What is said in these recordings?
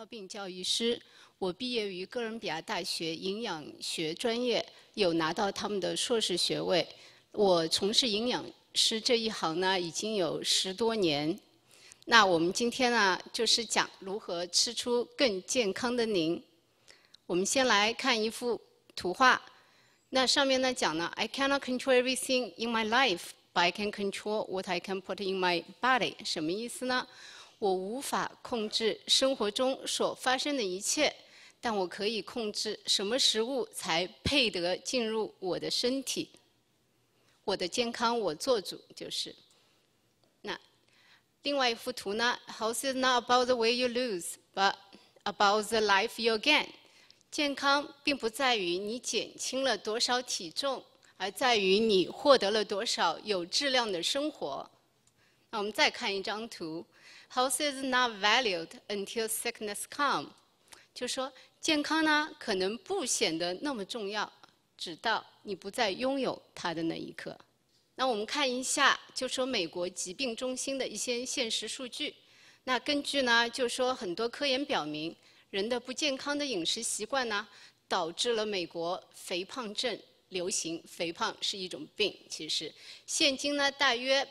尿病教育师，我毕业于哥伦比亚大学营养学专业，有拿到他们的硕士学位。我从事营养师这一行呢，已经有10多年。那我们今天呢，就是讲如何吃出更健康的您。我们先来看一幅图画，那上面呢讲呢 ，I cannot control everything in my life, but I can control what I can put in my body。什么意思呢？我无法控制生活中所发生的一切，但我可以控制什么食物才配得进入我的身体。我的健康我做主，就是。那另外一幅图呢 ，Health is not about the way you lose, but about the life you gain。健康并不在于你减轻了多少体重，而在于你获得了多少有质量的生活。那我们再看一张图。Health is not valued until sickness comes。就说健康呢，可能不显得那么重要，直到你不再拥有它的那一刻。那我们看一下，就说美国疾病中心的一些现实数据。那根据呢，就说很多科研表明，人的不健康的饮食习惯呢，导致了美国肥胖症流行。肥胖是一种病，其实现今呢，大约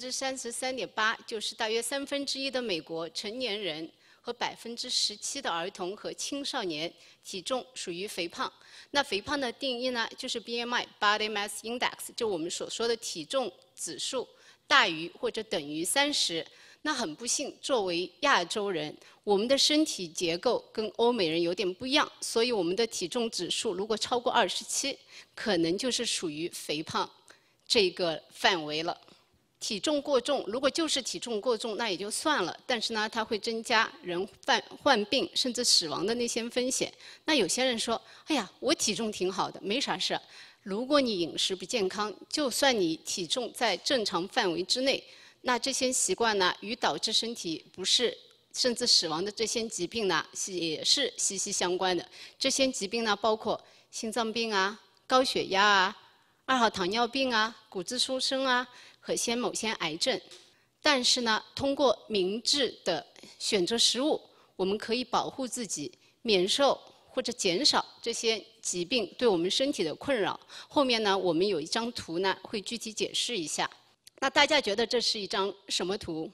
33.8%，就是大约1/3的美国成年人和17%的儿童和青少年体重属于肥胖。那肥胖的定义呢，就是 BMI（Body Mass Index），就我们所说的体重指数大于或者等于30。那很不幸，作为亚洲人，我们的身体结构跟欧美人有点不一样，所以我们的体重指数如果超过27，可能就是属于肥胖这个范围了。体重过重，如果就是体重过重，那也就算了，但是呢，它会增加人患病甚至死亡的那些风险。那有些人说：“哎呀，我体重挺好的，没啥事。”如果你饮食不健康，就算你体重在正常范围之内，那这些习惯呢，与导致身体不适甚至死亡的这些疾病呢，也是息息相关的。这些疾病呢，包括心脏病啊、高血压啊、2号糖尿病啊、骨质疏松啊和某些癌症。但是呢，通过明智的选择食物，我们可以保护自己免受或者减少这些疾病对我们身体的困扰。后面呢，我们有一张图呢，会具体解释一下。那大家觉得这是一张什么图？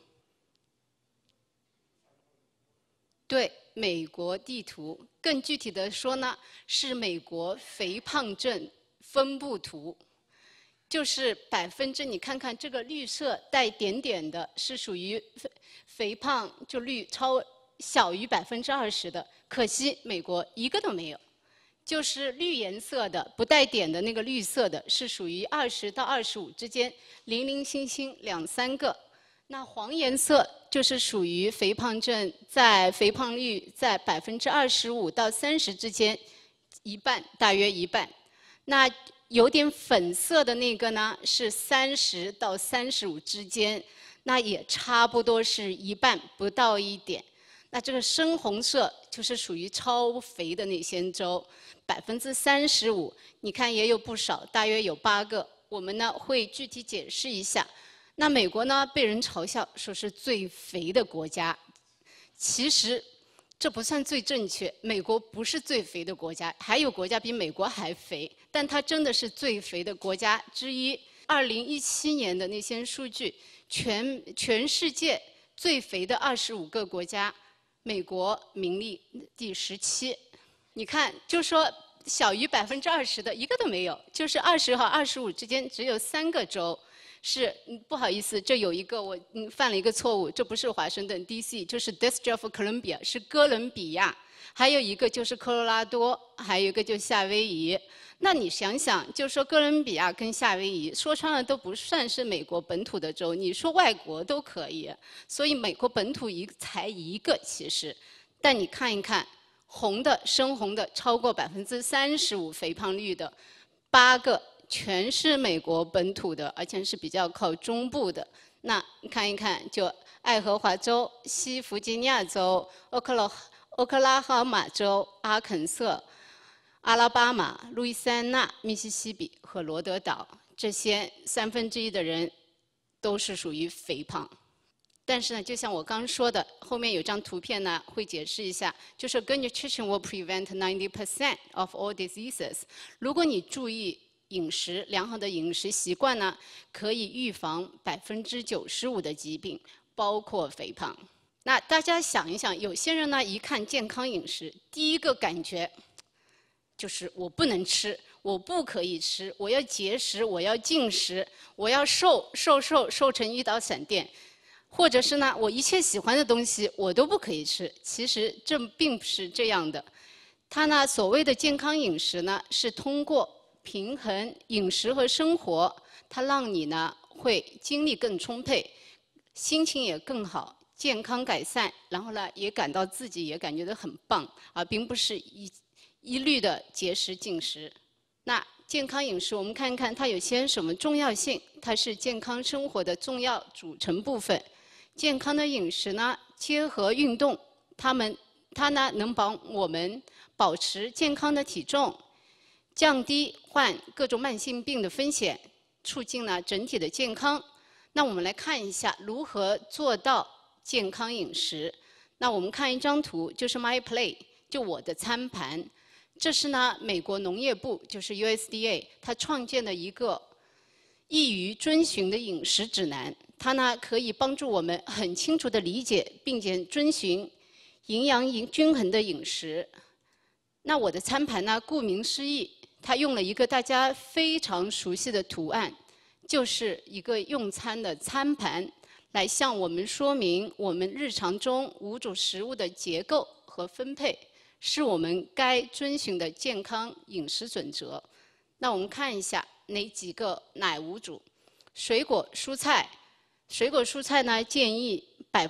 对，美国地图。更具体的说呢，是美国肥胖症分布图。就是你看看这个绿色带点点的，是属于肥胖就率小于20%的。可惜美国一个都没有。就是绿颜色的不带点的那个绿色的，是属于20到25之间，零零星星2、3个。那黄颜色就是属于肥胖症，在肥胖率在25%到30%之间，一半，大约一半。那有点粉色的那个呢，是30到35之间，那也差不多是一半，不到一点。那这个深红色就是属于超肥的那些州，35%，你看也有不少，大约有8个。我们呢会具体解释一下。那美国呢被人嘲笑说是最肥的国家，其实这不算最正确。美国不是最肥的国家，还有国家比美国还肥，但它真的是最肥的国家之一。2017年的那些数据，全世界最肥的25个国家。美国名列第17，你看，就说小于20%的一个都没有，就是20和25之间只有3个州是。不好意思，这有一个我犯了一个错误，这不是华盛顿 DC， 就是 District of Columbia， 是哥伦比亚，还有一个就是科罗拉多，还有一个就是夏威夷。那你想想，就说哥伦比亚跟夏威夷，说穿了都不算是美国本土的州，你说外国都可以。所以美国本土才一个其实，但你看一看，红的深红的超过35%肥胖率的8个，全是美国本土的，而且是比较靠中部的。那你看一看，就爱荷华州、西弗吉尼亚州、俄克拉荷马州、阿肯色、阿拉巴马、路易斯安那、密西西比和罗德岛，这些1/3的人都是属于肥胖。 但是呢，就像我刚说的，后面有张图片呢，会解释一下，就是 good nutrition will prevent 90% of all diseases。如果你注意饮食，良好的饮食习惯呢，可以预防95%的疾病，包括肥胖。那大家想一想，有些人呢，一看健康饮食，第一个感觉就是我不能吃，我不可以吃，我要节食，我要禁食，我要瘦成一道闪电。或者是呢，我一切喜欢的东西我都不可以吃。其实这并不是这样的。它呢，所谓的健康饮食呢，是通过平衡饮食和生活，它让你呢会精力更充沛，心情也更好，健康改善，然后呢也感到自己也感觉到很棒，而并不是一律的节食禁食。那健康饮食，我们看看它有些什么重要性？它是健康生活的重要组成部分。健康的饮食呢，结合运动，它呢能帮我们保持健康的体重，降低患各种慢性病的风险，促进了整体的健康。那我们来看一下如何做到健康饮食。那我们看一张图，就是 My Plate， 就我的餐盘。这是呢美国农业部，就是 USDA， 它创建的一个易于遵循的饮食指南。它呢可以帮助我们很清楚地理解并且遵循营养均衡的饮食。那我的餐盘呢，顾名思义，它用了一个大家非常熟悉的图案，就是一个用餐的餐盘，来向我们说明我们日常中五种食物的结构和分配，是我们该遵循的健康饮食准则。那我们看一下哪五组？水果、蔬菜。水果蔬菜呢，建议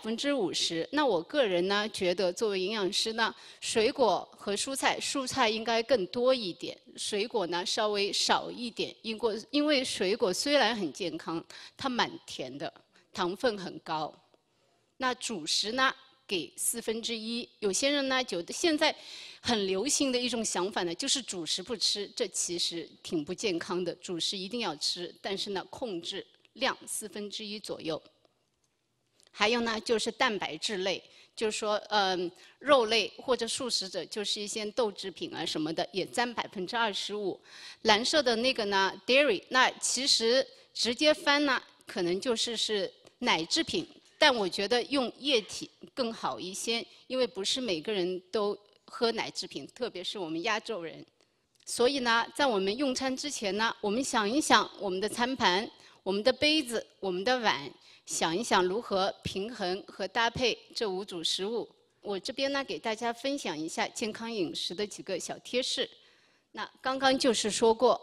50%。那我个人呢，觉得作为营养师呢，水果和蔬菜应该更多一点，水果呢稍微少一点。因为水果虽然很健康，它蛮甜的，糖分很高。那主食呢，给1/4。有些人呢，觉得现在很流行的一种想法呢，就是主食不吃，这其实挺不健康的。主食一定要吃，但是呢，控制量1/4左右。还有呢，就是蛋白质类，就是说，肉类或者素食者，就是一些豆制品啊什么的，也占25%。蓝色的那个呢 ，dairy， 那其实直接翻呢，可能是奶制品，但我觉得用液体更好一些，因为不是每个人都喝奶制品，特别是我们亚洲人。所以呢，在我们用餐之前呢，我们想一想我们的餐盘、我们的杯子、我们的碗，想一想如何平衡和搭配这5组食物。我这边呢，给大家分享一下健康饮食的几个小贴士。那刚刚就是说过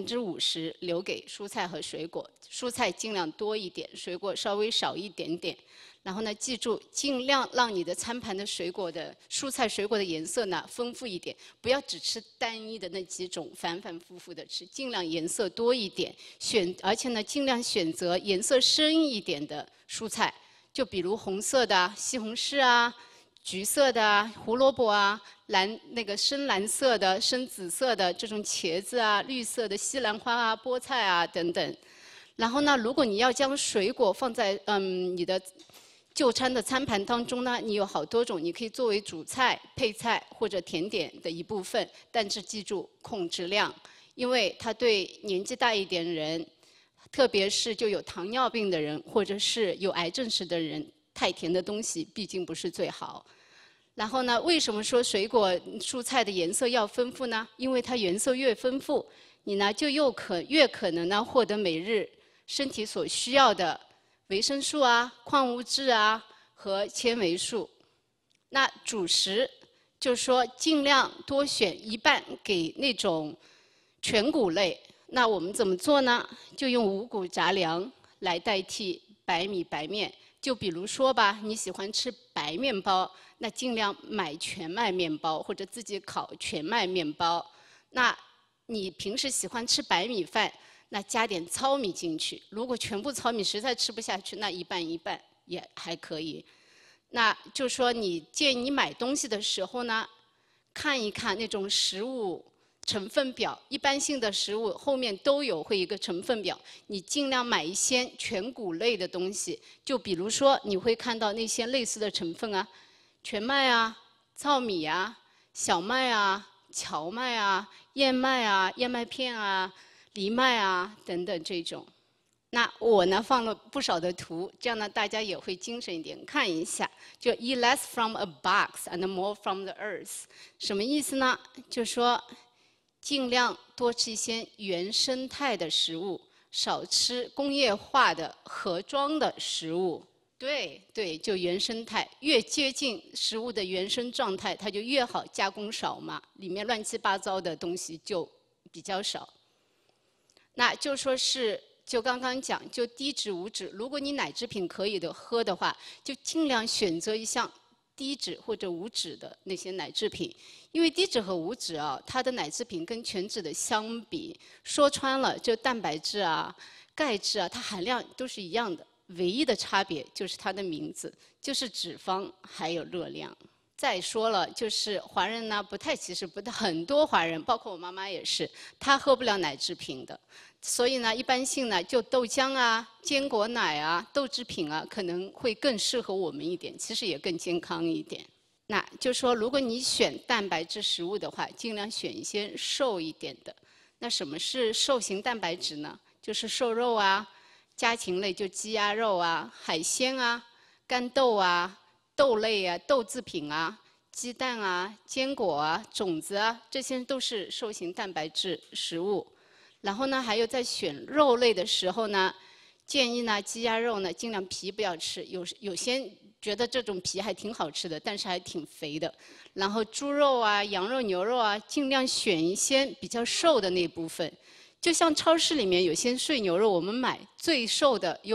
，50%留给蔬菜和水果，蔬菜尽量多一点，水果稍微少一点点。然后呢，记住尽量让你的餐盘的蔬菜水果的颜色呢丰富一点，不要只吃单一的那几种，反反复复的吃，尽量颜色多一点。而且呢，尽量选择颜色深一点的蔬菜，就比如红色的西红柿啊。橘色的胡萝卜啊，深蓝色的、深紫色的这种茄子啊，绿色的西兰花啊、菠菜啊等等。然后呢，如果你要将水果放在你的就餐的餐盘当中呢，你有好多种，你可以作为主菜、配菜或者甜点的一部分，但是记住控制量，因为它对年纪大一点的人，特别是就有糖尿病的人或者是有癌症史的人。太甜的东西毕竟不是最好。然后呢，为什么说水果、蔬菜的颜色要丰富呢？因为它颜色越丰富，你呢就越可能呢获得每日身体所需要的维生素啊、矿物质啊和纤维素。那主食就是说尽量多选一半给那种全谷类。那我们怎么做呢？就用五谷杂粮来代替白米白面。就比如说吧，你喜欢吃白面包，那尽量买全麦面包或者自己烤全麦面包。那你平时喜欢吃白米饭，那加点糙米进去。如果全部糙米实在吃不下去，那一半一半也还可以。那就说建议你买东西的时候呢，看一看那种食物成分表，一般性的食物后面都有会一个成分表，你尽量买一些全谷类的东西，就比如说你会看到那些类似的成分啊，全麦啊、糙米啊、小麦啊、荞麦啊、燕麦啊、燕麦片啊、藜麦啊等等这种。那我呢放了不少的图，这样呢大家也会精神一点，看一下。就 eat less from a box and more from the earth， 什么意思呢？就说尽量多吃一些原生态的食物，少吃工业化的盒装的食物。对，就原生态，越接近食物的原生状态，它就越好，加工少嘛，里面乱七八糟的东西就比较少。那就说是。就刚刚讲，就低脂无脂。如果你奶制品可以的喝的话，就尽量选择一项低脂或者无脂的那些奶制品。因为低脂和无脂啊，它的奶制品跟全脂的相比，说穿了就蛋白质啊、钙质啊，它含量都是一样的，唯一的差别就是它的名字，就是脂肪还有热量。再说了，就是华人呢其实不太很多华人，包括我妈妈也是，她喝不了奶制品的。所以呢，一般性呢，就豆浆啊、坚果奶啊、豆制品啊，可能会更适合我们一点，其实也更健康一点。那就说，如果你选蛋白质食物的话，尽量选一些瘦一点的。那什么是瘦型蛋白质呢？就是瘦肉啊、家禽类就鸡鸭肉啊、海鲜啊、干豆啊、豆类啊、豆制品啊、鸡蛋啊、坚果啊、种子啊，这些都是瘦型蛋白质食物。然后呢，还有在选肉类的时候呢，建议呢鸡鸭肉呢尽量皮不要吃，有些觉得这种皮还挺好吃的，但是还挺肥的。然后猪肉啊、羊肉、牛肉啊，尽量选一些比较瘦的那部分。就像超市里面有些碎牛肉，我们买最瘦的有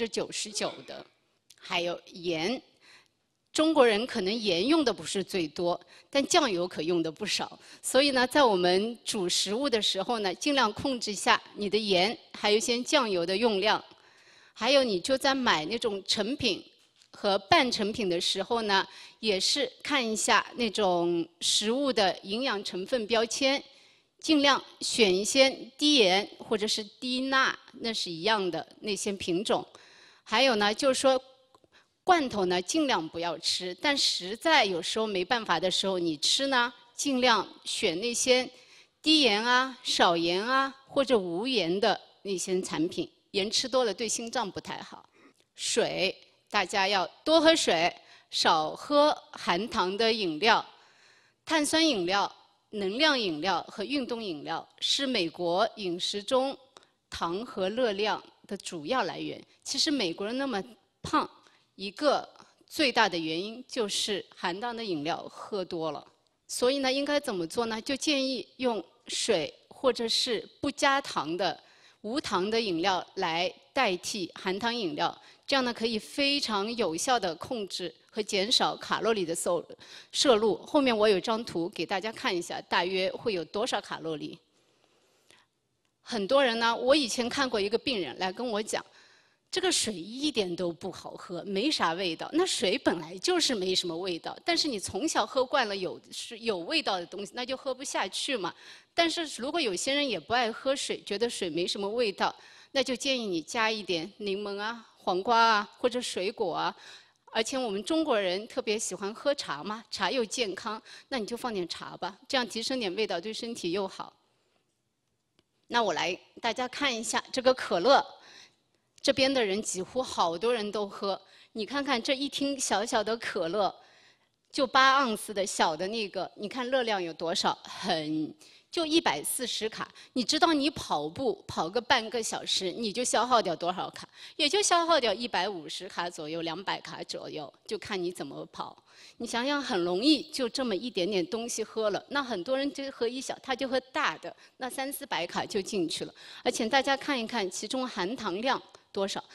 99%的，还有盐。中国人可能盐用的不是最多，但酱油可用的不少。所以呢，在我们煮食物的时候呢，尽量控制一下你的盐，还有一些酱油的用量。还有，你就在买那种成品和半成品的时候呢，也是看一下那种食物的营养成分标签，尽量选一些低盐或者是低钠，那是一样的那些品种。还有呢，就是说。罐头呢，尽量不要吃，但实在有时候没办法的时候，你吃呢，尽量选那些低盐啊、少盐啊或者无盐的那些产品。盐吃多了对心脏不太好。水，大家要多喝水，少喝含糖的饮料。碳酸饮料、能量饮料和运动饮料是美国饮食中糖和热量的主要来源。其实美国人那么胖。一个最大的原因就是含糖的饮料喝多了，所以呢，应该怎么做呢？就建议用水或者是不加糖的无糖的饮料来代替含糖饮料，这样呢可以非常有效地控制和减少卡路里的摄入。后面我有张图给大家看一下，大约会有多少卡路里。很多人呢，我以前看过一个病人来跟我讲。这个水一点都不好喝，没啥味道。那水本来就是没什么味道，但是你从小喝惯了有味道的东西，那就喝不下去嘛。但是如果有些人也不爱喝水，觉得水没什么味道，那就建议你加一点柠檬啊、黄瓜啊或者水果啊。而且我们中国人特别喜欢喝茶嘛，茶又健康，那你就放点茶吧，这样提升点味道，对身体又好。那我来大家看一下这个可乐。这边的人几乎好多人都喝，你看看这一听小小的可乐，就8盎司的小的那个，你看热量有多少？就140卡。你知道你跑步跑个半个小时，你就消耗掉多少卡？也就消耗掉150卡左右，200卡左右，就看你怎么跑。你想想，很容易就这么一点点东西喝了。那很多人就喝一小，他就喝大的，那300-400卡就进去了。而且大家看一看，其中含糖量。多少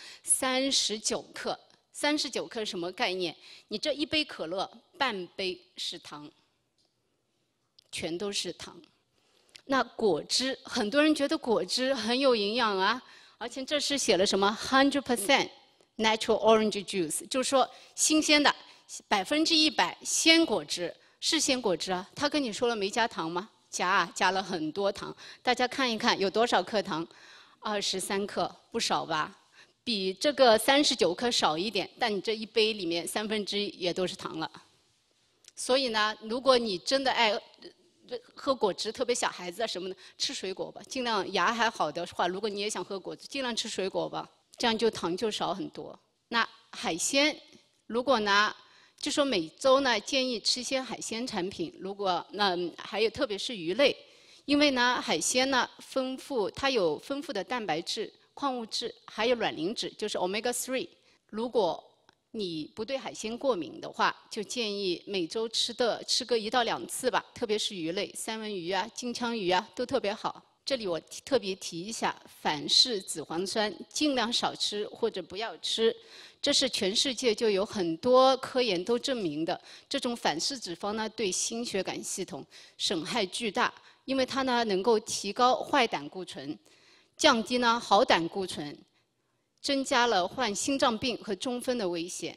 ？39克，39克什么概念？你这一杯可乐，半杯是糖，全都是糖。那果汁，很多人觉得果汁很有营养啊，而且这是写了什么100% natural orange juice， 就是说新鲜的100%鲜果汁，是鲜果汁啊。他跟你说了没加糖吗？ 加了很多糖。大家看一看有多少克糖？23克，不少吧？比这个39克少一点，但你这一杯里面1/3也都是糖了。所以呢，如果你真的爱喝果汁，特别小孩子啊什么的，吃水果吧，尽量牙还好的话，如果你也想喝果汁，尽量吃水果吧，这样就糖就少很多。那海鲜，如果呢，就说每周呢建议吃一些海鲜产品，如果还有特别是鱼类，因为呢海鲜呢它有丰富的蛋白质、矿物质，还有卵磷脂，就是 omega-3。如果你不对海鲜过敏的话，就建议每周吃个1到2次吧，特别是鱼类，三文鱼啊、金枪鱼啊都特别好。这里我特别提一下，反式脂肪酸尽量少吃或者不要吃，这是全世界就有很多科研都证明的。这种反式脂肪呢，对心血管系统损害巨大，因为它呢能够提高坏胆固醇，降低呢好胆固醇。增加了患心脏病和中风的危险。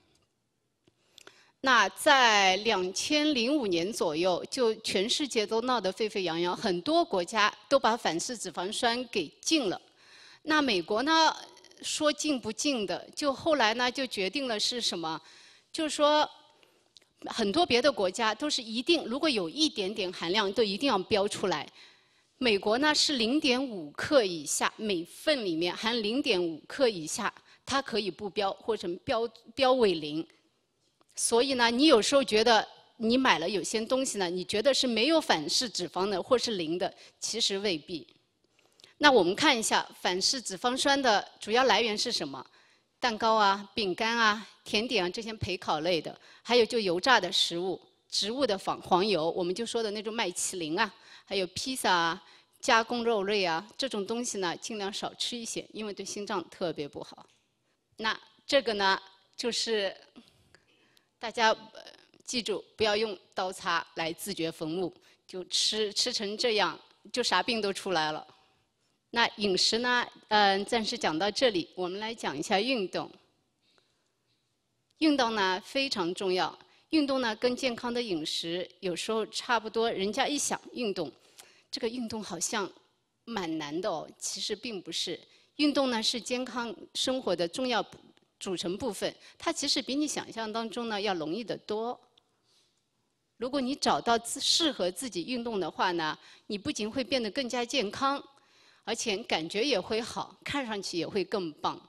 那在2005年左右，就全世界都闹得沸沸扬扬，很多国家都把反式脂肪酸给禁了。那美国呢，说禁不禁的，就后来呢就决定了是什么？就是说，很多别的国家都是一定，如果有一点点含量，都一定要标出来。美国呢是0.5克以下，每份里面含0.5克以下，它可以不标或者标为0。所以呢，你有时候觉得你买了有些东西呢，你觉得是没有反式脂肪的或是0的，其实未必。那我们看一下反式脂肪酸的主要来源是什么？蛋糕啊、饼干啊、甜点啊这些焙烤类的，还有就油炸的食物、植物的黄油，我们就说的那种麦淇淋啊。还有披萨啊、加工肉类啊，这种东西呢，尽量少吃一些，因为对心脏特别不好。那这个呢，就是大家记住，不要用刀叉来自掘坟墓，就吃成这样，就啥病都出来了。那饮食呢，暂时讲到这里，我们来讲一下运动。运动呢非常重要。运动呢，跟健康的饮食有时候差不多。人家一想运动，这个运动好像蛮难的哦，其实并不是。运动呢是健康生活的重要组成部分，它其实比你想象当中呢要容易得多。如果你找到适合自己运动的话呢，你不仅会变得更加健康，而且感觉也会好，看上去也会更棒。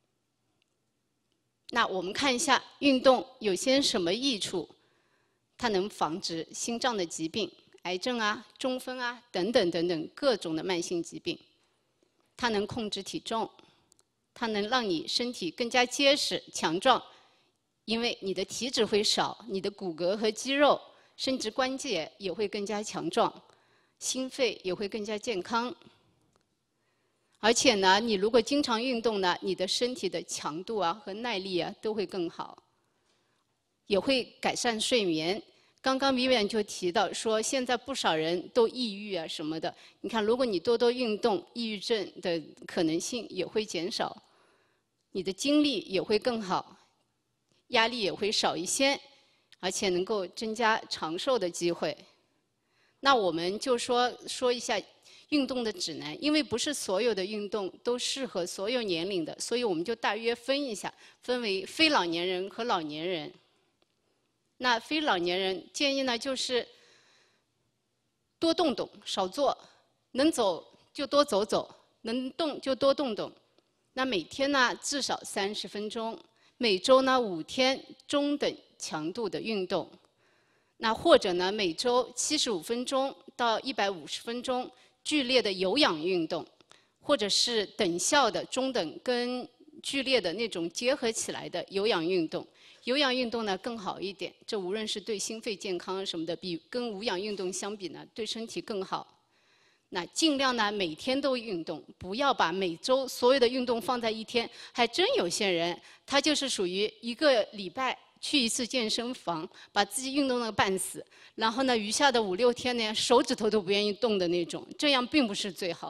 那我们看一下运动有些什么益处？它能防止心脏的疾病、癌症啊、中风啊等等各种的慢性疾病。它能控制体重，它能让你身体更加结实强壮，因为你的体脂会少，你的骨骼和肌肉甚至关节也会更加强壮，心肺也会更加健康。而且呢，你如果经常运动呢，你的身体的强度啊和耐力啊都会更好，也会改善睡眠。刚刚Vivian就提到说，现在不少人都抑郁啊什么的。你看，如果你多多运动，抑郁症的可能性也会减少，你的精力也会更好，压力也会少一些，而且能够增加长寿的机会。那我们就说一下运动的指南，因为不是所有的运动都适合所有年龄的，所以我们就大约分一下，分为非老年人和老年人。那非老年人建议呢，就是多动动，少坐，能走就多走走，能动就多动动。那每天呢至少30分钟，每周呢5天中等强度的运动。那或者呢每周75分钟到150分钟剧烈的有氧运动，或者是等效的中等跟剧烈的那种结合起来的有氧运动。有氧运动呢更好一点，这无论是对心肺健康什么的，比跟无氧运动相比呢，对身体更好。那尽量呢每天都运动，不要把每周所有的运动放在一天。还真有些人，他就是属于1个礼拜去1次健身房，把自己运动得半死，然后呢余下的5、6天呢手指头都不愿意动的那种，这样并不是最好。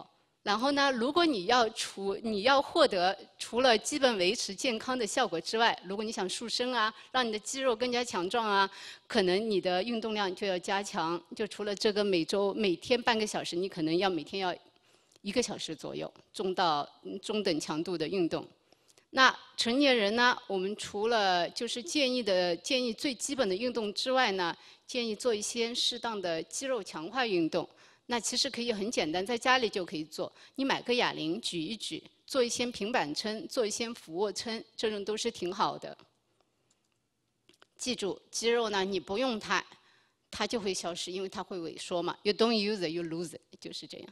然后呢，如果你要获得除了基本维持健康的效果之外，如果你想塑身啊，让你的肌肉更加强壮啊，可能你的运动量就要加强。就除了这个每天半个小时，你可能要每天要1个小时左右，中等强度的运动。那成年人呢，我们除了就是建议最基本的运动之外呢，建议做一些适当的肌肉强化运动。那其实可以很简单，在家里就可以做。你买个哑铃举一举，做一些平板撑，做一些俯卧撑，这种都是挺好的。记住，肌肉呢，你不用它，它就会消失，因为它会萎缩嘛。You don't use it, you lose it， 就是这样。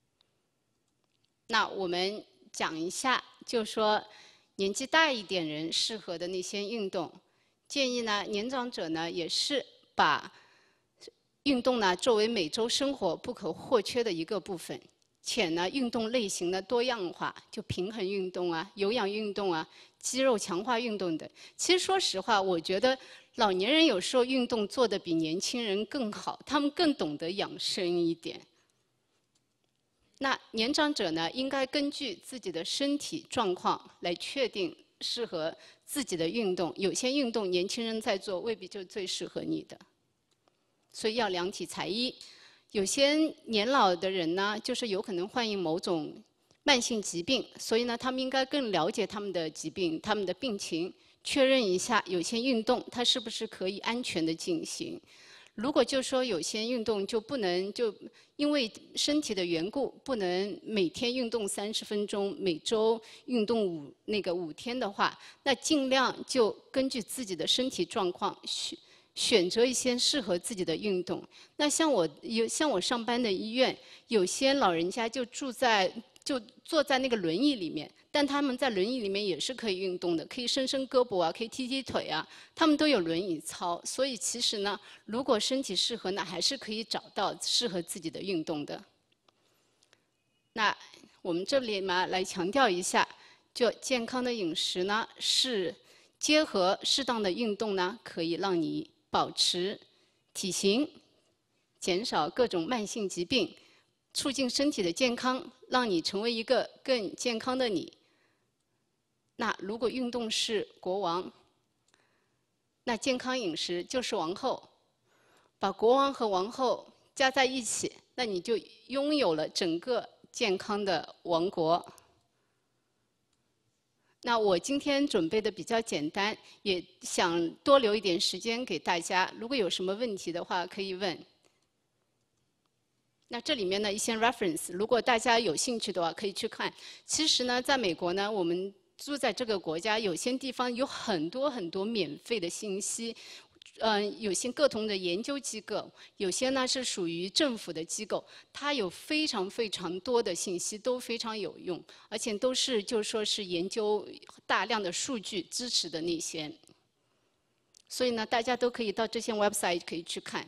那我们讲一下，就说年纪大一点人适合的那些运动。建议呢，年长者呢也是把运动呢作为每周生活不可或缺的一个部分，且呢运动类型的多样化，就平衡运动啊、有氧运动啊、肌肉强化运动等。其实说实话，我觉得老年人有时候运动做得比年轻人更好，他们更懂得养生一点。那年长者呢，应该根据自己的身体状况来确定适合自己的运动。有些运动年轻人在做，未必就最适合你的。所以要量体裁衣。有些年老的人呢，就是有可能患有某种慢性疾病，所以呢，他们应该更了解他们的疾病、他们的病情，确认一下有些运动它是不是可以安全的进行。如果就说有些运动就不能，就因为身体的缘故，不能每天运动30分钟，每周运动5天的话，那尽量就根据自己的身体状况选择一些适合自己的运动。那像我上班的医院，有些老人家就坐在那个轮椅里面，但他们在轮椅里面也是可以运动的，可以伸伸胳膊啊，可以踢踢腿啊，他们都有轮椅操。所以其实呢，如果身体适合，那还是可以找到适合自己的运动的。那我们这里嘛，来强调一下，就健康的饮食呢，是结合适当的运动呢，可以让你保持体型，减少各种慢性疾病，促进身体的健康，让你成为一个更健康的你。那如果运动是国王，那健康饮食就是王后。把国王和王后加在一起，那你就拥有了整个健康的王国。那我今天准备的比较简单，也想多留一点时间给大家。如果有什么问题的话，可以问。那这里面的一些 reference， 如果大家有兴趣的话，可以去看。其实呢，在美国呢，我们住在这个国家，有些地方有很多很多免费的信息。有些各同的研究机构，有些呢是属于政府的机构，它有非常非常多的信息，都非常有用，而且都是就说是研究大量的数据支持的那些。所以呢，大家都可以到这些 website 可以去看。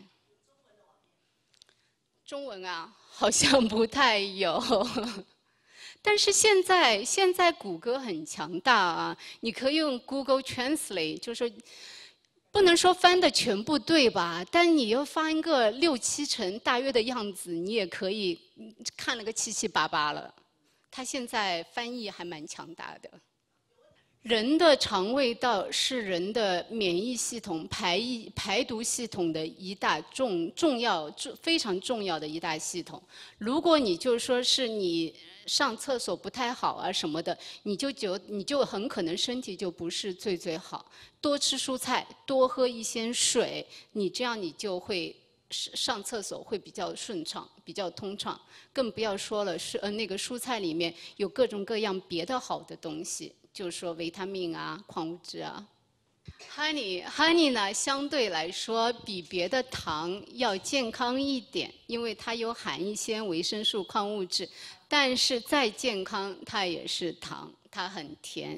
中文啊，好像不太有。但是现在谷歌很强大啊，你可以用 Google Translate， 就是说不能说翻的全部对吧？但你要翻个6、7成大约的样子，你也可以看了个七七八八了。它现在翻译还蛮强大的。人的肠胃道是人的免疫系统、排毒系统的一大非常重要的一大系统。如果你就说是你上厕所不太好啊什么的，你就很可能身体就不是最好。多吃蔬菜，多喝一些水，你这样你就会上厕所会比较顺畅，比较通畅。更不要说了，那个蔬菜里面有各种各样别的好的东西。就是说维他命啊、矿物质啊。Honey 呢，相对来说比别的糖要健康一点，因为它有含一些维生素、矿物质。但是再健康，它也是糖，它很甜。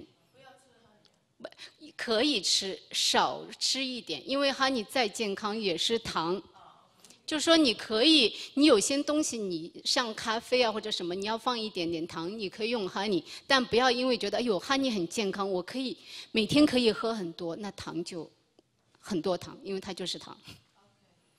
可以吃，少吃一点，因为Honey再健康也是糖。就是说，你可以，你有些东西，你像咖啡啊或者什么，你要放一点点糖，你可以用 honey， 但不要因为觉得哎呦 honey 很健康，我可以每天可以喝很多，那糖就很多糖，因为它就是糖。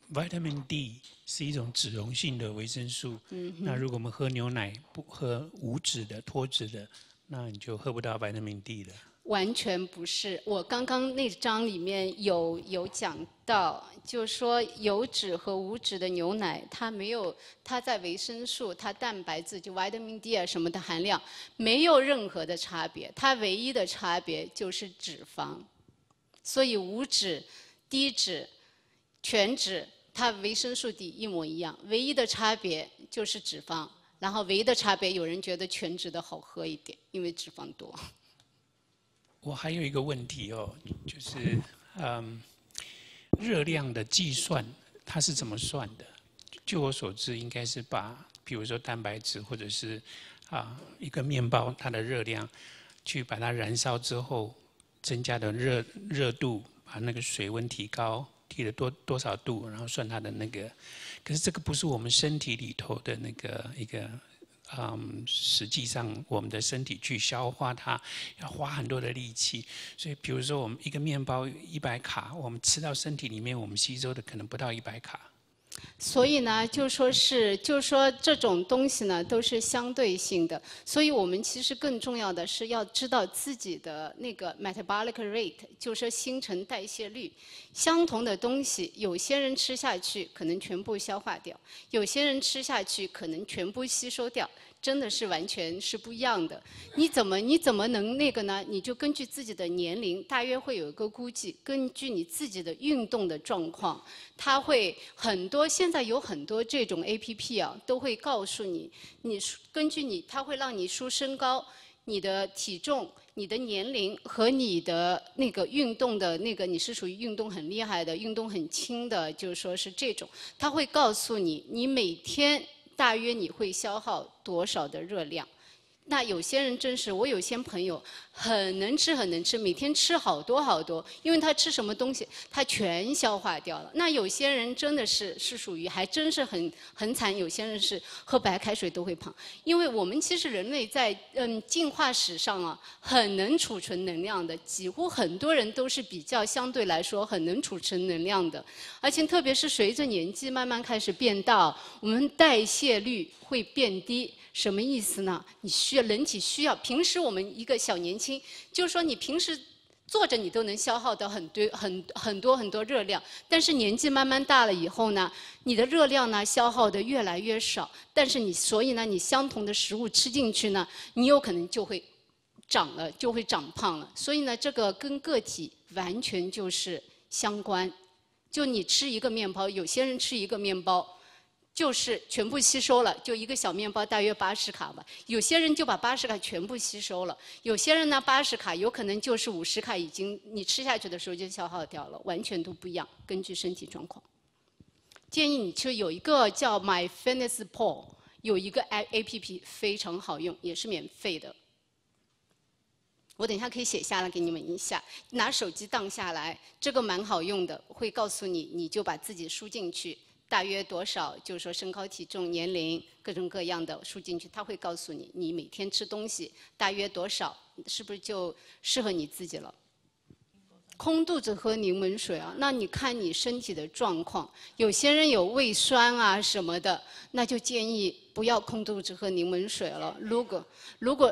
vitamin D 是一种脂溶性的维生素。那如果我们喝牛奶不喝无脂的、脱脂的，那你就喝不到 vitamin D 了。 完全不是，我刚刚那章里面有讲到，就是说有脂和无脂的牛奶，它没有它在维生素、它蛋白质就 vitamin D 啊什么的含量没有任何的差别，它唯一的差别就是脂肪。所以无脂、低脂、全脂，它维生素 D 一模一样，唯一的差别就是脂肪。然后唯一的差别，有人觉得全脂的好喝一点，因为脂肪多。 我还有一个问题哦，就是热量的计算它是怎么算的？据我所知，应该是把比如说蛋白质或者是一个面包它的热量，去把它燃烧之后增加的热度，把那个水温提高，提了多少度，然后算它的那个。可是这个不是我们身体里头的那个一个。实际上我们的身体去消化它，要花很多的力气。所以，比如说我们一个面包100卡，我们吃到身体里面，我们吸收的可能不到100卡。 所以呢，就说这种东西呢，都是相对性的。所以我们其实更重要的是要知道自己的那个 metabolic rate， 就是说新陈代谢率。相同的东西，有些人吃下去可能全部消化掉，有些人吃下去可能全部吸收掉。真的是完全是不一样的。你怎么能那个呢？你就根据自己的年龄，大约会有一个估计，根据你自己的运动的状况，它会很多。现在有很多这种 APP 啊，都会告诉你，根据它会让你输身高、你的体重、你的年龄和你的那个运动的那个，你是属于运动很厉害的、运动很轻的，就是说是这种，它会告诉你，你每天。大约你会消耗多少的热量？那有些人真是，我有些朋友很能吃，每天吃好多，因为他吃什么东西，他全消化掉了。那有些人真的是属于，还真是很惨。有些人是喝白开水都会胖，因为我们其实人类在进化史上啊，很能储存能量的，几乎很多人都是比较相对来说很能储存能量的，而且特别是随着年纪慢慢开始变大，我们代谢率会变低。什么意思呢？人体需要，平时我们一个小年轻，就是说你平时坐着你都能消耗到很多热量，但是年纪慢慢大了以后呢，你的热量呢消耗的越来越少，但是所以呢，你相同的食物吃进去呢，你有可能就会长胖了。所以呢，这个跟个体完全就是相关。就你吃一个面包，有些人吃一个面包。就是全部吸收了，就一个小面包大约80卡吧。有些人就把80卡全部吸收了，有些人呢80卡有可能就是50卡已经你吃下去的时候就消耗掉了，完全都不一样，根据身体状况。建议你去有一个叫 MyFitnessPal， 有一个 APP 非常好用，也是免费的。我等一下可以写下来给你们一下，拿手机荡下来，这个蛮好用的，会告诉你，你就把自己输进去。大约多少？就是说身高、体重、年龄各种各样的输进去，它会告诉你，你每天吃东西大约多少，是不是就适合你自己了？空肚子喝柠檬水啊，那你看你身体的状况，有些人有胃酸啊什么的，那就建议不要空肚子喝柠檬水了。如果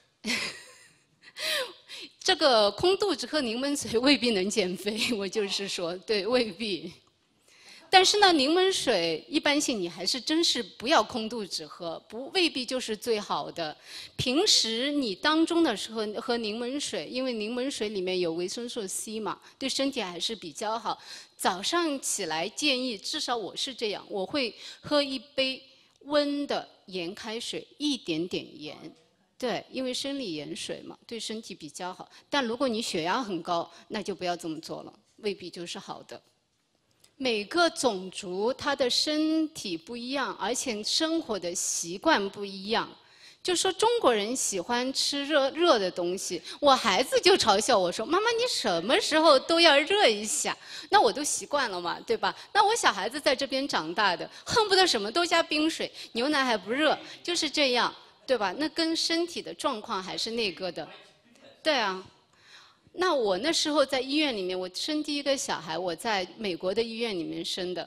这个空肚子喝柠檬水未必能减肥，我就是说，对，未必。但是呢，柠檬水一般性你还是真是不要空肚子喝，未必就是最好的。平时你当中的时候喝柠檬水，因为柠檬水里面有维生素 C 嘛，对身体还是比较好。早上起来建议，至少我是这样，我会喝一杯温的盐开水，一点点盐。对，因为生理盐水嘛，对身体比较好。但如果你血压很高，那就不要这么做了，未必就是好的。每个种族他的身体不一样，而且生活的习惯不一样。就说中国人喜欢吃热的东西，我孩子就嘲笑我说：“妈妈，你什么时候都要热一下。”那我都习惯了嘛，对吧？那我小孩子在这边长大的，恨不得什么都加冰水，牛奶还不热，就是这样，对吧？那跟身体的状况还是那个的，对啊。那我那时候在医院里面，我生第一个小孩，我在美国的医院里面生的。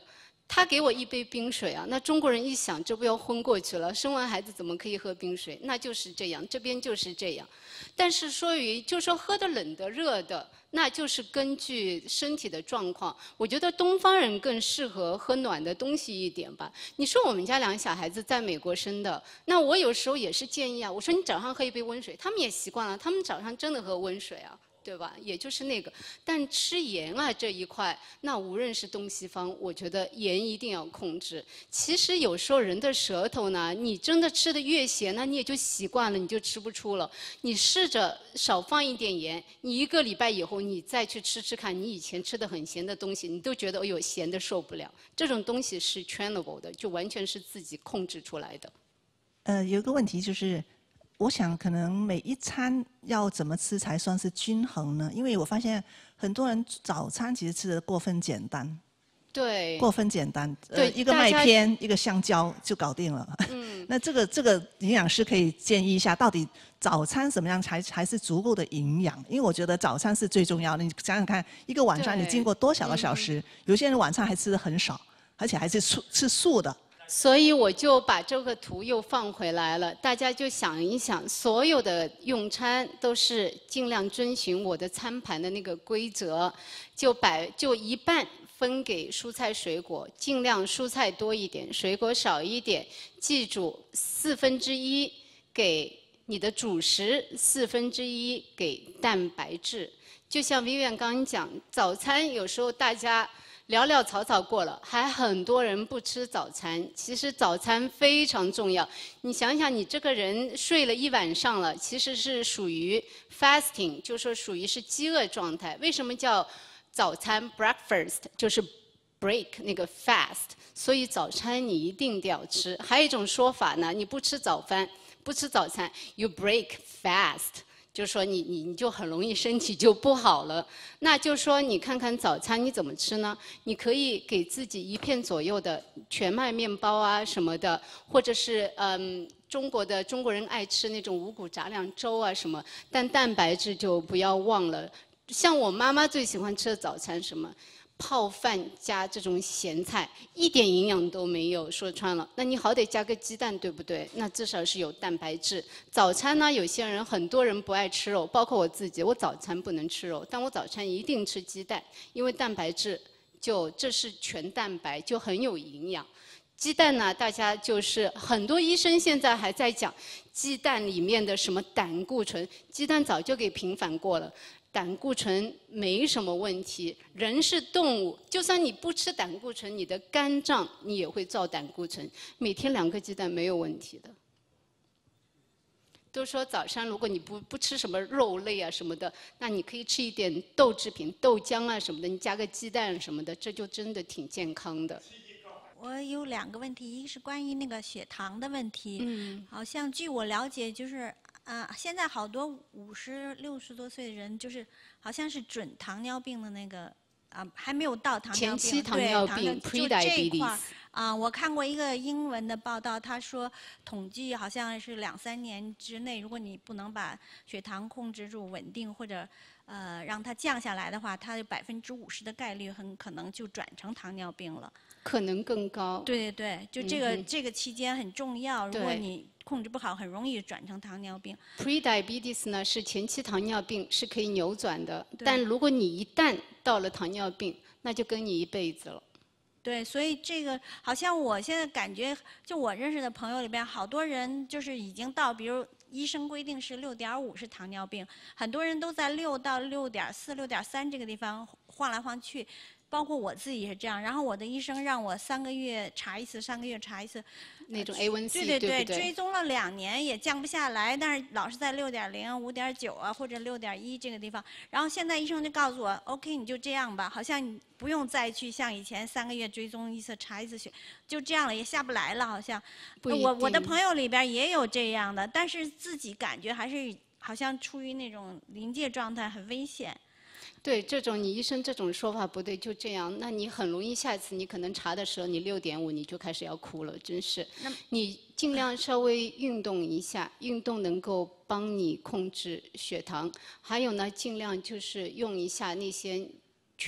他给我一杯冰水啊，那中国人一想，这不要昏过去了？生完孩子怎么可以喝冰水？那就是这样，这边就是这样。但是就说喝的冷的、热的，那就是根据身体的状况。我觉得东方人更适合喝暖的东西一点吧。你说我们家2个小孩子在美国生的，那我有时候也是建议啊，我说你早上喝一杯温水，他们也习惯了，他们早上真的喝温水啊。对吧？也就是那个，但吃盐啊这一块，那无论是东西方，我觉得盐一定要控制。其实有时候人的舌头呢，你真的吃的越咸，那你也就习惯了，你就吃不出了。你试着少放一点盐，你1个礼拜以后你再去吃看，你以前吃的很咸的东西，你都觉得哎呦咸的受不了。这种东西是 trainable 的，就完全是自己控制出来的。 有一个问题就是。我想，可能每一餐要怎么吃才算是均衡呢？因为我发现很多人早餐其实吃的过分简单， 对， 过分简单， 对， 一个麦片，一个香蕉就搞定了。那这个营养师可以建议一下，到底早餐怎么样才是足够的营养？因为我觉得早餐是最重要的。你想想看，一个晚上你经过多少个小时？有些人晚上还吃的很少，而且还是吃素的。 所以我就把这个图又放回来了，大家就想一想，所有的用餐都是尽量遵循我的餐盘的那个规则，就一半分给蔬菜水果，尽量蔬菜多一点，水果少一点。记住1/4给你的主食，1/4给蛋白质。就像Vivian刚刚讲，早餐有时候大家潦潦草草过了，还很多人不吃早餐。其实早餐非常重要。你想想，你这个人睡了1晚上了，其实是属于 fasting， 就说属于是饥饿状态。为什么叫早餐 breakfast？ 就是 break 那个 fast。所以早餐你一定得要吃。还有一种说法呢，你不吃早餐 ，you break fast。就是说你就很容易身体就不好了。那就说你看看早餐你怎么吃呢？你可以给自己1片左右的全麦面包啊什么的，或者是中国人爱吃那种五谷杂粮粥啊什么，但蛋白质就不要忘了。像我妈妈最喜欢吃的早餐什么？泡饭加这种咸菜，一点营养都没有。说穿了，那你好歹加个鸡蛋，对不对？那至少是有蛋白质。早餐呢，有些人很多人不爱吃肉，包括我自己，我早餐不能吃肉，但我早餐一定吃鸡蛋，因为蛋白质这是全蛋白，就很有营养。鸡蛋呢，大家就是很多医生现在还在讲鸡蛋里面的什么胆固醇，鸡蛋早就给平反过了。胆固醇没什么问题，人是动物，就算你不吃胆固醇，你的肝脏你也会造胆固醇。每天2个鸡蛋没有问题的。都说早上如果你不吃什么肉类啊什么的，那你可以吃一点豆制品、豆浆啊什么的，你加个鸡蛋什么的，这就真的挺健康的。 我有2个问题，一个是关于那个血糖的问题。好像据我了解，就是现在好多50、60多岁的人，就是好像是准糖尿病的那个还没有到糖尿病， 前期糖尿病 pre-diabetes。我看过一个英文的报道，他说统计好像是2、3年之内，如果你不能把血糖控制住稳定，或者让它降下来的话，它有50%的概率很可能就转成糖尿病了。 可能更高。 对对对，就这个期间很重要，如果你控制不好，很容易转成糖尿病。 Pre-diabetes 呢是前期糖尿病，是可以扭转的，但如果你一旦到了糖尿病，那就跟你一辈子了。 对，所以这个好像我现在感觉，就我认识的朋友里边，好多人就是已经到，比如医生规定是6.5是糖尿病，很多人都在6到6.4、6.3这个地方晃来晃去。包括我自己也是这样，然后我的医生让我3个月查一次，3个月查一次。 那种 A1C 对对不对？ 追踪了2年也降不下来，但是老是在6.0、5.9啊或者6.1这个地方。然后现在医生就告诉我 ，OK， 你就这样吧，好像你不用再去像以前3个月追踪一次查一次血，就这样了，也下不来了，好像。我的朋友里边也有这样的，但是自己感觉还是好像处于那种临界状态，很危险。 对，你医生这种说法不对，就这样，那你很容易下次你可能查的时候你6.5你就开始要哭了，真是。你尽量稍微运动一下，运动能够帮你控制血糖。还有呢，尽量就是用一下那些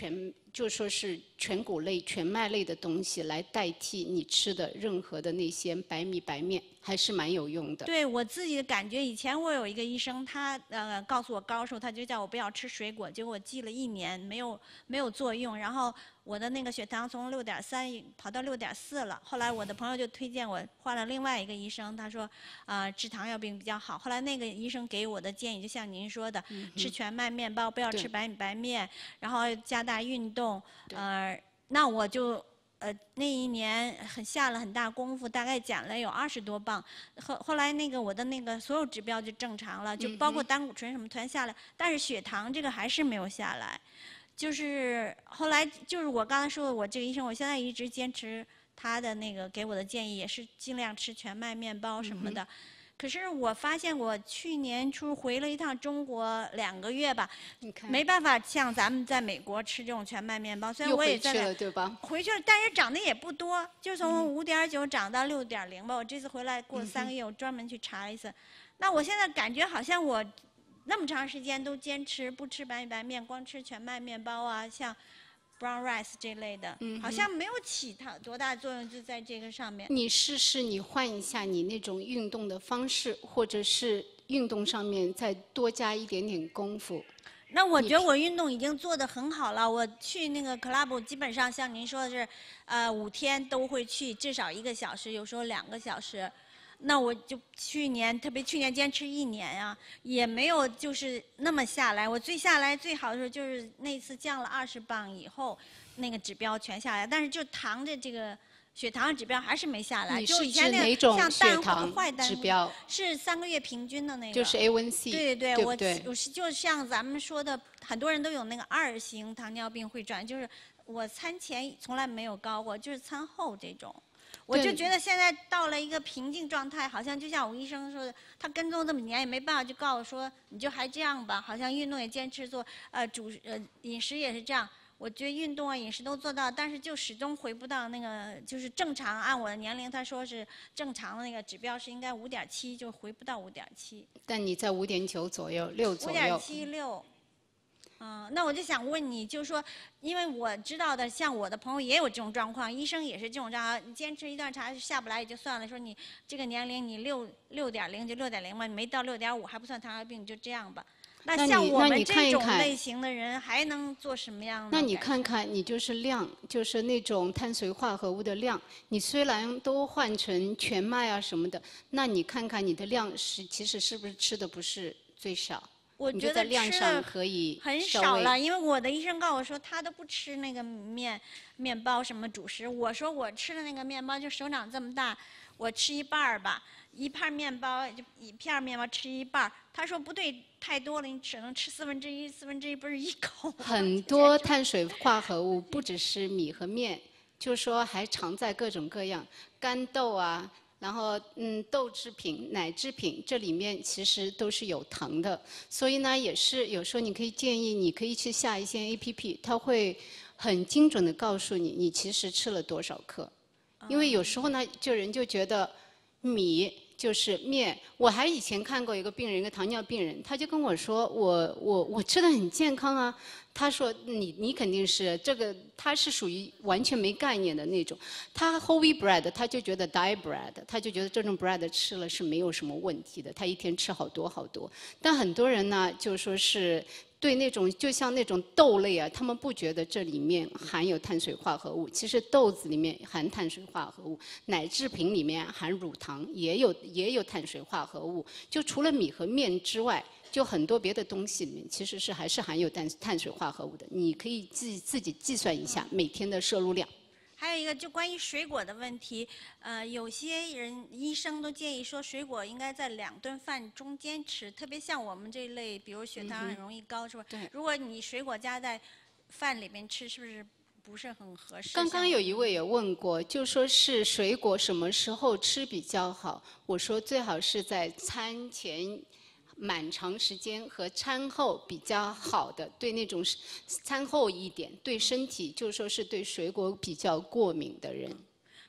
就说是全谷类、全麦类的东西来代替你吃的任何的那些白米白面，还是蛮有用的。 对我自己的感觉，以前我有一个医生，他告诉我高寿，他就叫我不要吃水果，结果我记了1年没有作用，然后我的那个血糖从6.3跑到6.4了。后来我的朋友就推荐我换了另外一个医生，他说治糖尿病比较好。后来那个医生给我的建议就像您说的，吃全麦面包，不要吃白米白面，然后加大运动。那我就那一年下了很大功夫，大概减了有20多磅。后来那个我的那个所有指标就正常了，就包括胆固醇什么全下来，但是血糖这个还是没有下来。就是后来就是我刚才说的，我这个医生，我现在一直坚持他的那个给我的建议，也是尽量吃全麦面包什么的。可是我发现我去年初回了一趟中国2个月吧，没办法像咱们在美国吃这种全麦面包。虽然我也在又回去了，对吧？ 回去了，但是涨得也不多，就从5.9涨到6.0吧。我这次回来过了3个月，我专门去查了一次。那我现在感觉好像我那么长时间都坚持不吃白米白面，光吃全麦面包啊，像 brown rice 这类的，好像没有起它多大作用，就在这个上面。 你试试，你换一下你那种运动的方式，或者是运动上面再多加一点点功夫。 那我觉得我运动已经做得很好了。我去那个 club， 基本上像您说的是，5天都会去，至少1个小时，有时候2个小时。那我就特别去年坚持1年啊，也没有就是那么下来。我下来最好的时候就是那次降了20磅以后，那个指标全下来，但是就糖的这个血糖指标还是没下来。 你就是以前那指哪种像血糖指标？ 是3个月平均的那个。 就是 A1C。 对对对不对？ 我就像咱们说的，很多人都有那个2型糖尿病会转，就是我餐前从来没有高过，就是餐后这种。我就觉得现在到了一个瓶颈状态，好像就像我医生说的，他跟踪这么年也没办法，就告诉我说你就还这样吧，好像运动也坚持做，饮食也是这样。我觉得运动啊饮食都做到，但是就始终回不到那个就是正常。按我的年龄，他说是正常的那个指标是应该5.7，就回不到5.7。 但你在5.9左右，6左右。 5.7、6。那我就想问你，就是说，因为我知道的，像我的朋友也有这种状况，医生也是这种状况，你坚持一段长下不来也就算了，说你这个年龄你6.0就6.0嘛，你没到6.5还不算糖尿病，就这样吧。那像我们这种类型的人还能做什么样的？ 那你看看，你就是量，就是那种碳水化合物的量，你虽然都换成全麦啊什么的，那你看看你的量其实是不是吃的不是最少？ 我觉得量上可以很少了，因为我的医生告诉我说他都不吃那个面包什么主食。我说我吃的那个面包就手掌这么大，我吃1半吧，1片面包就1片面包吃1半。他说不对，太多了，你只能吃1/4，1/4不是1口。 很多碳水化合物不只是米和面，就说还藏在各种各样干豆啊。然后，豆制品、奶制品，这里面其实都是有糖的，所以呢，也是有时候你可以建议，你可以去下一些 APP， 它会很精准的告诉你，你其实吃了多少克。因为有时候呢，人就觉得米就是面。我还以前看过一个病人，一个糖尿病人，他就跟我说，我吃的很健康啊。他说你肯定是这个，他是属于完全没概念的那种。他 whole wheat bread， 他就觉得 diet bread， 他就觉得这种 bread 吃了是没有什么问题的。他一天吃好多好多。但很多人呢，就说是对那种就像那种豆类啊，他们不觉得这里面含有碳水化合物。其实豆子里面含碳水化合物，奶制品里面含乳糖，也有碳水化合物。就除了米和面之外。就很多别的东西里面，其实还是含有碳水化合物的。你可以自己计算一下每天的摄入量。 还有一个就关于水果的问题，有些医生都建议说水果应该在2顿饭中间吃，特别像我们这类，比如血糖很容易高，是吧？ 对。 如果你水果加在饭里面吃，是不是不是很合适？ 刚刚有一位也问过，就说是水果什么时候吃比较好？我说最好是在餐前。蛮长时间和餐后比较好的，对那种餐后一点，对身体就说是对水果比较过敏的人。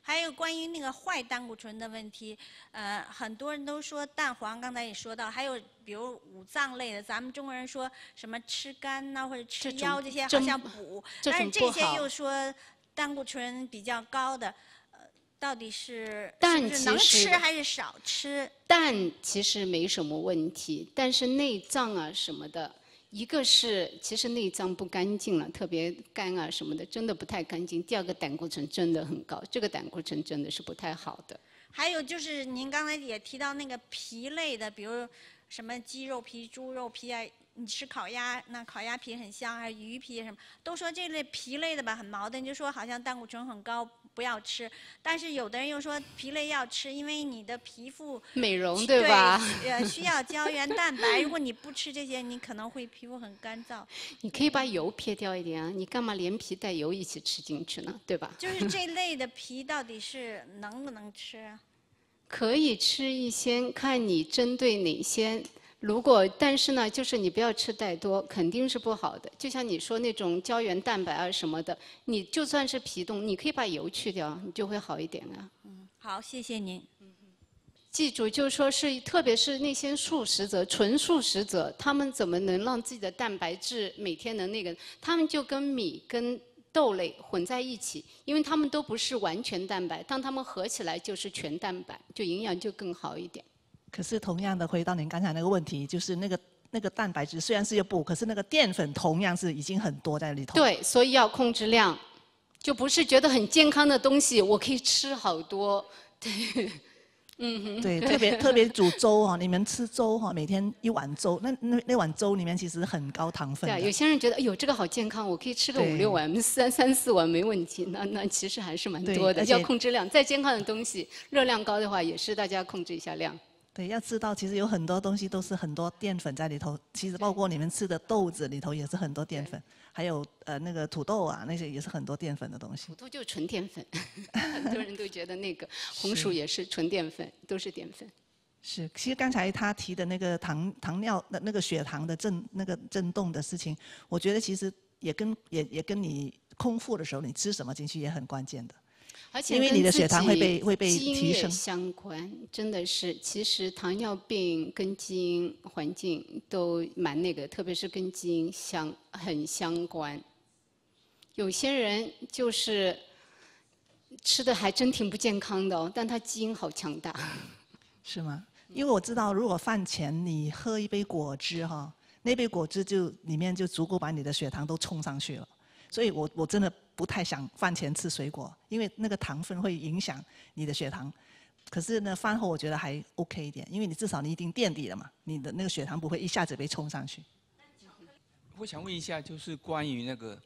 还有关于那个坏胆固醇的问题，很多人都说蛋黄，刚才也说到，还有比如五脏类的，咱们中国人说什么吃肝呐、或者吃腰这些好像补，但是这些又说胆固醇比较高的，到底是不是能吃还是少吃？ 蛋其实没什么问题，但是内脏啊什么的。一个是其实内脏不干净了，特别肝啊什么的，真的不太干净。第二个胆固醇真的很高，这个胆固醇真的是不太好的。 还有就是您刚才也提到那个皮类的，比如什么鸡肉皮、猪肉皮啊，你吃烤鸭，那烤鸭皮很香，还有鱼皮什么，都说这类皮类的吧很矛盾，就说好像胆固醇很高，不要吃。但是有的人又说皮类要吃，因为你的皮肤美容对吧？ 对，需要胶原蛋白。如果你不吃这些，你可能会皮肤很干燥。 你可以把油撇掉一点啊，你干嘛连皮带油一起吃进去呢？对吧？ 就是这类的皮到底是能不能吃啊？ 可以吃一些，看你针对哪些。但是呢，就是你不要吃太多，肯定是不好的。就像你说那种胶原蛋白啊什么的，你就算是皮冻，你可以把油去掉，你就会好一点啊。 好，谢谢您。 记住，就是说是，特别是那些素食者、纯素食者，他们怎么能让自己的蛋白质每天能那个？他们就跟米跟豆类混在一起，因为他们都不是完全蛋白，当他们合起来就是全蛋白，就营养就更好一点。 可是同样的，回到您刚才那个问题，就是那个蛋白质虽然是要补，可是那个淀粉同样是已经很多在里头。 对，所以要控制量，就不是觉得很健康的东西，我可以吃好多。对。 对，特别煮粥哈，你们吃粥哈，每天一碗粥，那碗粥里面其实很高糖分的。 对，有些人觉得哎呦这个好健康，我可以吃个5、6碗、3、4碗没问题。那其实还是蛮多的，要控制量。再健康的东西，热量高的话，也是大家控制一下量。 对，要知道其实有很多东西都是很多淀粉在里头，其实包括你们吃的豆子里头也是很多淀粉，还有那个土豆啊那些也是很多淀粉的东西。 土豆就是纯淀粉，很多人都觉得那个红薯也是纯淀粉，都是淀粉。 是，其实刚才他提的那个糖尿的那个血糖的震动的事情，我觉得其实也跟你空腹的时候你吃什么进去也很关键的。 而且因为你的血糖会被基因提升相关，真的是。其实糖尿病跟基因环境都蛮那个，特别是跟基因很相关。有些人就是吃的还真挺不健康的哦，但他基因好强大。 是吗？因为我知道，如果饭前你喝一杯果汁哈，那杯果汁里面就足够把你的血糖都冲上去了。所以我真的不太想饭前吃水果，因为那个糖分会影响你的血糖。可是呢，饭后我觉得还 OK 一点，因为你至少你已经垫底了嘛，你的那个血糖不会一下子被冲上去。 我想问一下，就是关于那个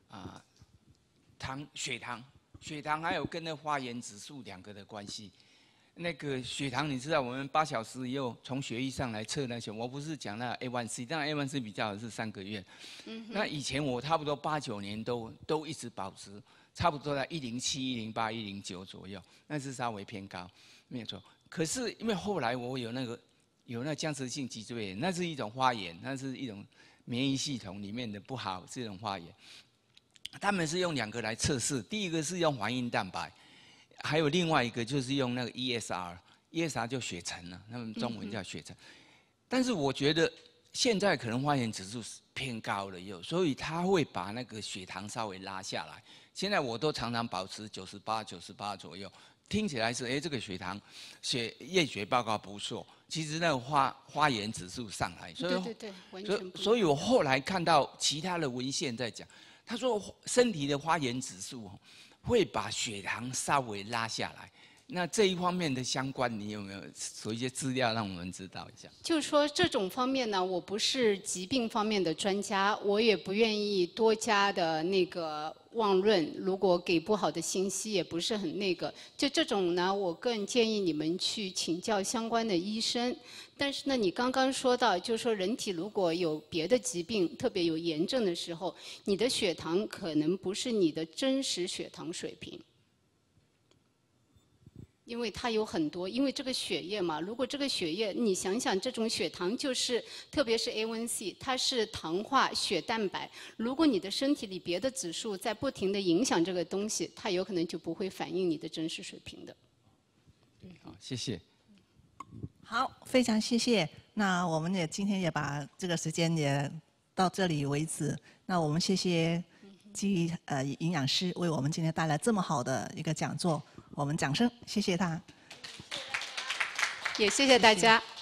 血糖还有跟那化盐指数2个的关系。那个血糖，你知道我们8小时以后从血液上来测那些，我不是讲那 A1C， 当然 A1C 比较好是3个月。那以前我差不多8、9年都一直保持差不多在107、108、109左右，那是稍微偏高，没有错。可是因为后来我有那僵直性脊椎炎，那是一种发炎，那是一种免疫系统里面的不好这种发炎。他们是用2个来测试，第一个是用反应蛋白。还有另外一个就是用那个 ESR 就血沉了，他们中文叫血沉。但是我觉得现在可能发炎指数偏高了所以它会把那个血糖稍微拉下来。现在我都常常保持98左右，听起来是这个血糖验血报告不错，其实那个发炎指数上来， 对，完全不。 所以我后来看到其他的文献在讲，他说身体的发炎指数会把血糖稍微拉下来，那这一方面的相关，你有没有一些资料让我们知道一下？ 就是说这种方面呢，我不是疾病方面的专家，我也不愿意多加的那个妄论。如果给不好的信息，也不是很那个。就这种呢，我更建议你们去请教相关的医生。但是呢，你刚刚说到，就是说人体如果有别的疾病，特别有炎症的时候，你的血糖可能不是你的真实血糖水平。 因为它有很多，因为这个血液嘛，如果这个血液，你想想这种血糖就是，特别是 A1C， 它是糖化血蛋白。如果你的身体里别的指数在不停地影响这个东西，它有可能就不会反映你的真实水平的。 好，谢谢。 好，非常谢谢。那我们也今天也把这个时间也到这里为止。那我们谢谢营养师为我们今天带来这么好的一个讲座，我们掌声谢谢他。 也谢谢大家。谢谢。